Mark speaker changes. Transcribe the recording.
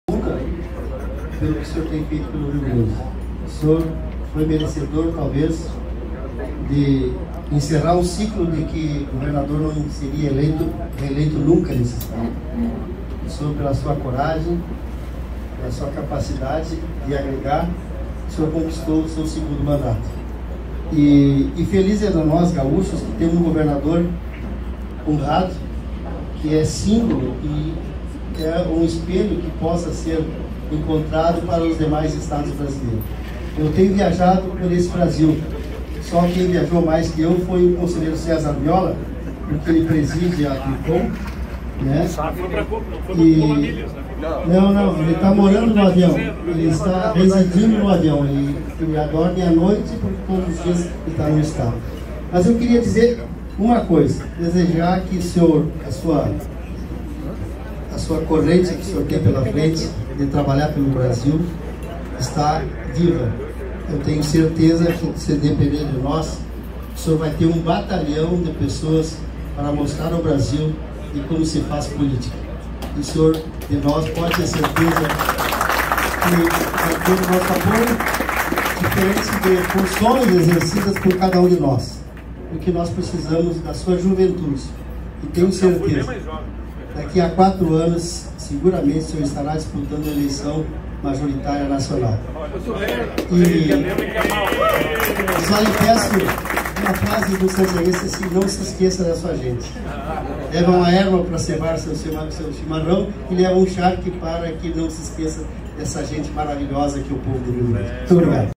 Speaker 1: pelo que o senhor tem feito pelo Rio Grande. O senhor foi merecedor, talvez, de encerrar um ciclo de que o governador não seria reeleito nunca nesse estado. O senhor, pela sua coragem, pela sua capacidade de agregar, o senhor conquistou o seu segundo mandato. E feliz é nós, gaúchos, que temos um governador honrado, que é símbolo e é um espelho que possa ser encontrado para os demais estados brasileiros. Eu tenho viajado por esse Brasil, só quem viajou mais que eu foi o conselheiro César Viola, porque ele preside a Tricom, né? Não, ele está morando no avião, ele está residindo no avião, ele dorme à noite porque todos os dias ele está no estado. Mas eu queria dizer uma coisa, desejar que o senhor, a sua corrente que o senhor tem pela frente de trabalhar pelo Brasil está viva. Eu tenho certeza que, se depender de nós, o senhor vai ter um batalhão de pessoas para mostrar ao Brasil de como se faz política. E o senhor, de nós, pode ter certeza que vai ter o nosso apoio, diferente de funções exercidas por cada um de nós. Porque nós precisamos da sua juventude. E tenho certeza, daqui a 4 anos, seguramente o senhor estará disputando a eleição majoritária nacional. E só lhe peço uma frase do santiaguense assim: não se esqueça da sua gente. Leva uma erva para cevar seu chimarrão e leva um charque para que não se esqueça dessa gente maravilhosa que é o povo do Rio Grande. Muito obrigado.